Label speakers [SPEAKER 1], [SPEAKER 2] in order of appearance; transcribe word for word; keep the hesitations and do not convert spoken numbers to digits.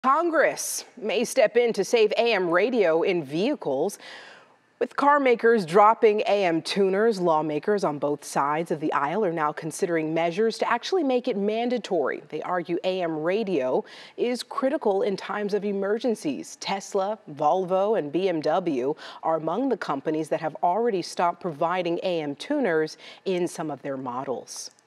[SPEAKER 1] Congress may step in to save A M radio in vehicles. With car makers dropping A M tuners, lawmakers on both sides of the aisle are now considering measures to actually make it mandatory. They argue A M radio is critical in times of emergencies. Tesla, Volvo, and B M W are among the companies that have already stopped providing A M tuners in some of their models.